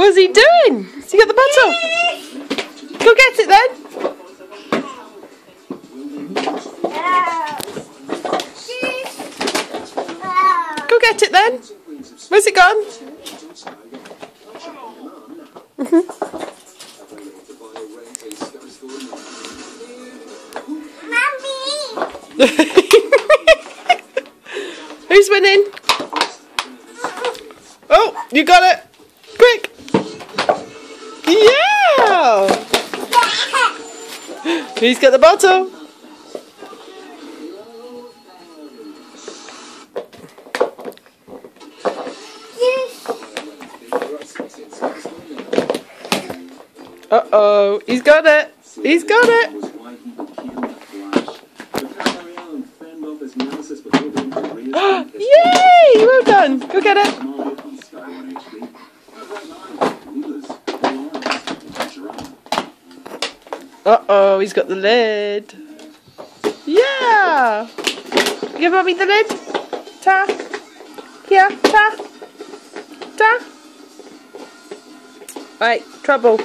What's he doing? Has he got the bottle? Go get it then. Go get it then. Where's it gone? Who's winning? Oh, you got it. Quick. Yeah. Who's got the bottle? Uh-oh, he's got it. He's got it. Yay! Well done. Go get it. Uh-oh, he's got the lid. Yeah! Give Mummy the lid. Ta. Here, ta. Ta. Right, trouble.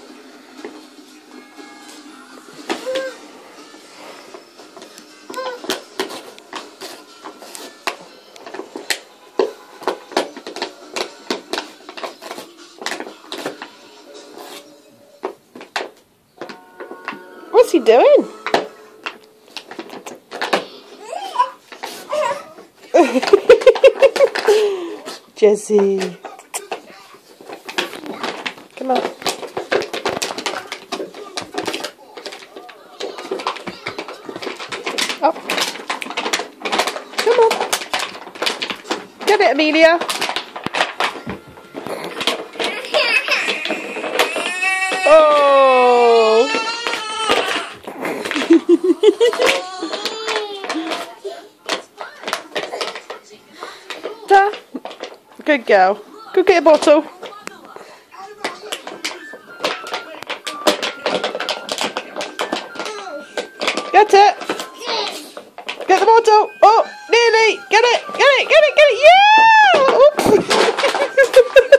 What's he doing? Jessie. Come on. Up. Come on. Get it, Amelia. Oh. Good girl. Go get a bottle. Get it. Get the bottle. Oh, nearly. Get it. Get it. Get it. Get it. Yeah. Oops.